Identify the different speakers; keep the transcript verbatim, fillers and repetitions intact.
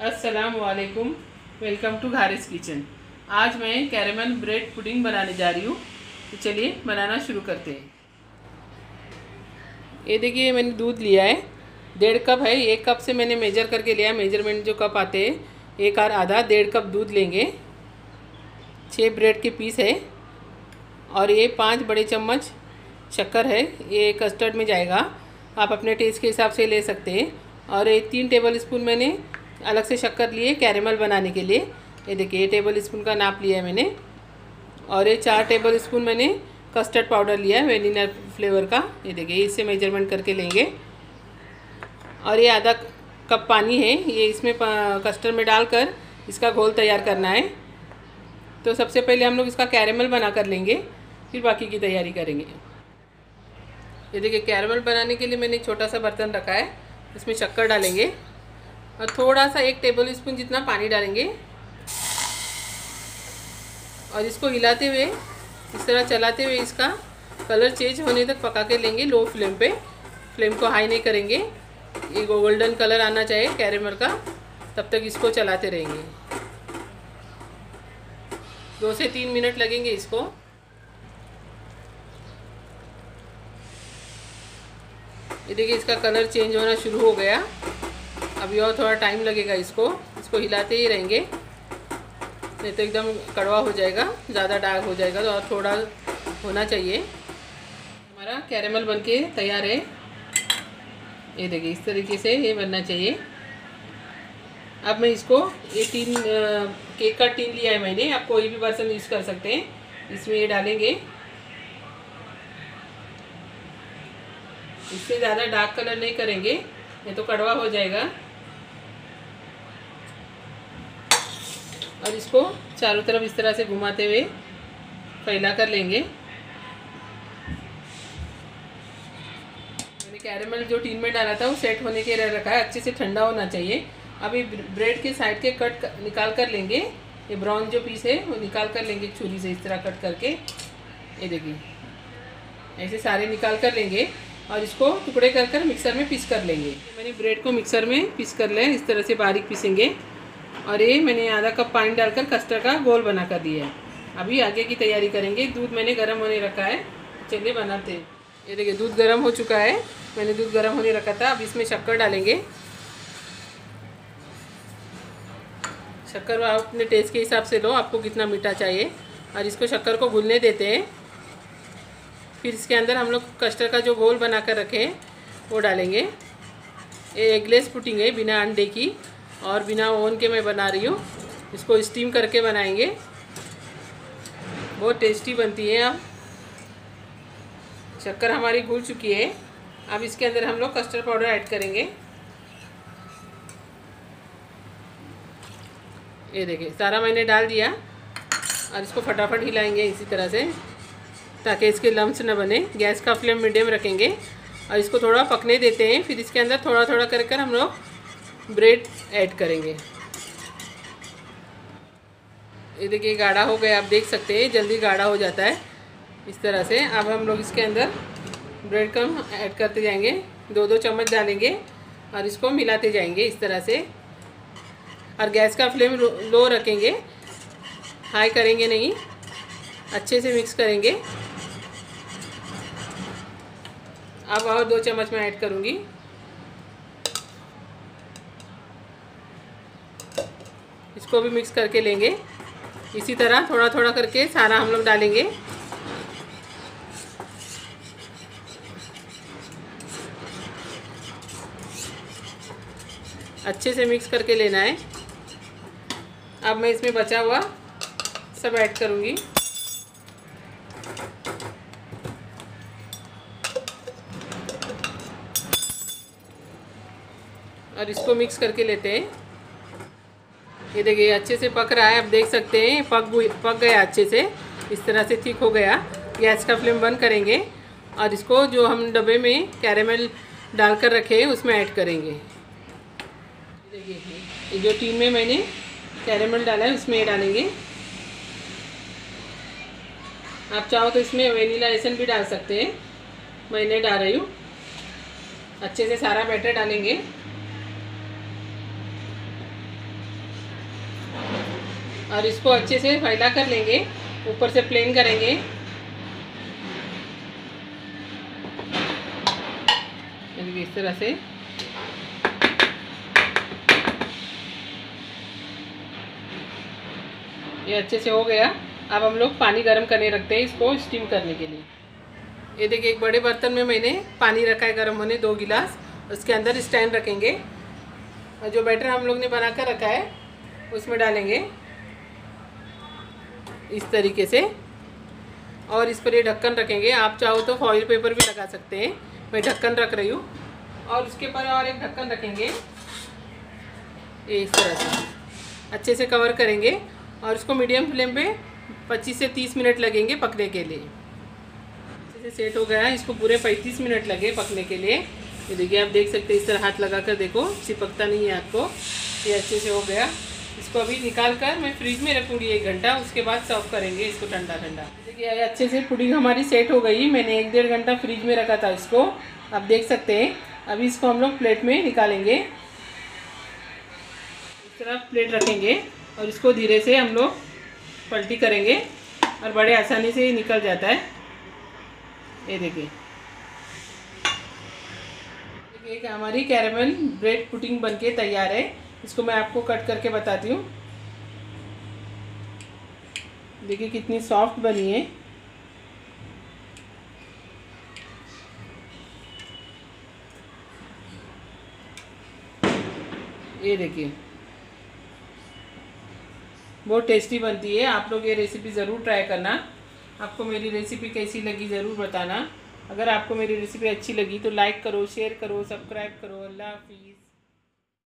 Speaker 1: अस्सलाम वालेकुम। Welcome to घारिस किचन। आज मैं कैरेमल ब्रेड पुडिंग बनाने जा रही हूँ, तो चलिए बनाना शुरू करते हैं। ये देखिए मैंने दूध लिया है, डेढ़ कप है। एक कप से मैंने मेजर करके लिया, मेजरमेंट जो कप आते हैं एक और आधा, डेढ़ कप दूध लेंगे। छः ब्रेड के पीस है और ये पाँच बड़े चम्मच शक्कर है, ये कस्टर्ड में जाएगा। आप अपने टेस्ट के हिसाब से ले सकते हैं। और ये तीन टेबल स्पून मैंने अलग से शक्कर लिए कैरेमल बनाने के लिए। ये देखिए ये टेबल स्पून का नाप लिया है मैंने। और ये चार टेबल स्पून मैंने कस्टर्ड पाउडर लिया है वेनिला फ्लेवर का। ये देखिए इससे मेजरमेंट करके लेंगे। और ये आधा कप पानी है, ये इसमें कस्टर्ड में डालकर इसका घोल तैयार करना है। तो सबसे पहले हम लोग इसका कैरेमल बना कर लेंगे, फिर बाकी की तैयारी करेंगे। ये देखिए कैरेमल बनाने के लिए मैंने एक छोटा सा बर्तन रखा है, इसमें शक्कर डालेंगे और थोड़ा सा एक टेबल स्पून जितना पानी डालेंगे और इसको हिलाते हुए इस तरह चलाते हुए इसका कलर चेंज होने तक पका के लेंगे। लो फ्लेम पे, फ्लेम को हाई नहीं करेंगे। ये गोल्डन कलर आना चाहिए कैरेमल का, तब तक इसको चलाते रहेंगे। दो से तीन मिनट लगेंगे इसको। ये देखिए इसका कलर चेंज होना शुरू हो गया। अभी और थोड़ा टाइम लगेगा इसको इसको हिलाते ही रहेंगे, नहीं तो एकदम कड़वा हो जाएगा, ज़्यादा डार्क हो जाएगा। तो और थोड़ा होना चाहिए। हमारा कैरेमल बनके तैयार है। ये देखिए इस तरीके से ये बनना चाहिए। अब मैं इसको ये टीन केक का टीन लिया है मैंने, आप कोई भी बर्तन यूज़ कर सकते हैं। इसमें ये डालेंगे। इससे ज़्यादा डार्क कलर नहीं करेंगे, नहीं तो कड़वा हो जाएगा। और इसको चारों तरफ इस तरह से घुमाते हुए फैला कर लेंगे। मैंने कैरेमल जो टीन में डाला था वो सेट होने के लिए रखा है, अच्छे से ठंडा होना चाहिए। अभी ब्रेड के साइड के कट निकाल कर लेंगे। ये ब्राउन जो पीस है वो निकाल कर लेंगे छुरी से इस तरह कट करके। ये देखिए ऐसे सारे निकाल कर लेंगे और इसको टुकड़े कर कर मिक्सर में पीस कर लेंगे। मैंने ब्रेड को मिक्सर में पीस कर लिया, इस तरह से बारीक पीसेंगे। और ये मैंने आधा कप पानी डालकर कस्टर्ड का घोल बना कर दिया है। अभी आगे की तैयारी करेंगे। दूध मैंने गर्म होने रखा है, चलिए बनाते हैं। ये देखिए दूध गर्म हो चुका है, मैंने दूध गर्म होने रखा था। अब इसमें शक्कर डालेंगे। शक्कर आप अपने टेस्ट के हिसाब से लो, आपको कितना मीठा चाहिए। और इसको शक्कर को घुलने देते हैं। फिर इसके अंदर हम लोग कस्टर्ड का जो घोल बना कर रखे हैं वो डालेंगे। ये एगलेस पुडिंग है, बिना अंडे की और बिना ओवन के मैं बना रही हूँ। इसको स्टीम करके बनाएंगे, बहुत टेस्टी बनती है। अब शक्कर हमारी घुल चुकी है। अब इसके अंदर हम लोग कस्टर्ड पाउडर ऐड करेंगे। ये देखिए सारा मैंने डाल दिया और इसको फटाफट हिलाएंगे इसी तरह से, ताकि इसके लम्स न बने। गैस का फ्लेम मीडियम रखेंगे और इसको थोड़ा पकने देते हैं। फिर इसके अंदर थोड़ा थोड़ा कर कर हम लोग ब्रेड ऐड करेंगे। ये देखिए गाढ़ा हो गया, आप देख सकते हैं जल्दी गाढ़ा हो जाता है इस तरह से। अब हम लोग इसके अंदर ब्रेड क्रम्ब ऐड करते जाएंगे, दो दो चम्मच डालेंगे और इसको मिलाते जाएंगे इस तरह से। और गैस का फ्लेम लो रखेंगे, हाई करेंगे नहीं। अच्छे से मिक्स करेंगे। अब और दो चम्मच मैं ऐड करूँगी। इसको भी मिक्स करके लेंगे। इसी तरह थोड़ा थोड़ा करके सारा हम लोग डालेंगे। अच्छे से मिक्स करके लेना है। अब मैं इसमें बचा हुआ सब ऐड करूँगी। और इसको मिक्स करके लेते हैं। ये देखिए अच्छे से पक रहा है, आप देख सकते हैं पक पक गया अच्छे से, इस तरह से थिक हो गया। गैस का फ्लेम बंद करेंगे और इसको जो हम डब्बे में कैरेमल डालकर रखे हैं उसमें ऐड करेंगे। देखिए ये जो टीन में मैंने कैरेमल डाला है उसमें डालेंगे। आप चाहो तो इसमें वेनिला एसेंस भी डाल सकते हैं, मैं नहीं डाल रही हूँ। अच्छे से सारा बैटर डालेंगे। और इसको अच्छे से फैला कर लेंगे, ऊपर से प्लेन करेंगे। इस तरह से ये अच्छे से हो गया। अब हम लोग पानी गर्म करने रखते हैं इसको स्टीम करने के लिए। ये देखिए एक बड़े बर्तन में मैंने पानी रखा है गर्म होने, दो गिलास। उसके अंदर स्टैंड रखेंगे और जो बैटर हम लोग ने बना कर रखा है उसमें डालेंगे इस तरीके से, और इस पर ये ढक्कन रखेंगे। आप चाहो तो फॉइल पेपर भी लगा सकते हैं, मैं ढक्कन रख रही हूँ। और उसके ऊपर और एक ढक्कन रखेंगे, ये इस तरह से अच्छे से कवर करेंगे और इसको मीडियम फ्लेम पे पच्चीस से तीस मिनट लगेंगे पकने के लिए। अच्छे से सेट हो गया है, इसको पूरे पैंतीस मिनट लगे पकने के लिए। ये देखिए आप देख सकते हैं, इस तरह हाथ लगा कर देखो, चिपकता नहीं है हाथ को। ये अच्छे से हो गया। इसको अभी निकाल कर मैं फ्रिज में रखूँगी एक घंटा, उसके बाद सर्व करेंगे इसको ठंडा ठंडा। देखिए अच्छे से पुडिंग हमारी सेट हो गई। मैंने एक डेढ़ घंटा फ्रिज में रखा था इसको, आप देख सकते हैं। अभी इसको हम लोग प्लेट में निकालेंगे। इस तरह प्लेट रखेंगे और इसको धीरे से हम लोग पलटी करेंगे और बड़े आसानी से निकल जाता है। ये देखिए देखिए हमारी कैरेमल ब्रेड पुडिंग बनके तैयार है। इसको मैं आपको कट करके बताती हूँ। देखिए कितनी सॉफ्ट बनी है। ये देखिए बहुत टेस्टी बनती है। आप लोग ये रेसिपी ज़रूर ट्राई करना। आपको मेरी रेसिपी कैसी लगी ज़रूर बताना। अगर आपको मेरी रेसिपी अच्छी लगी तो लाइक करो, शेयर करो, सब्सक्राइब करो। अल्लाह हाफिज़।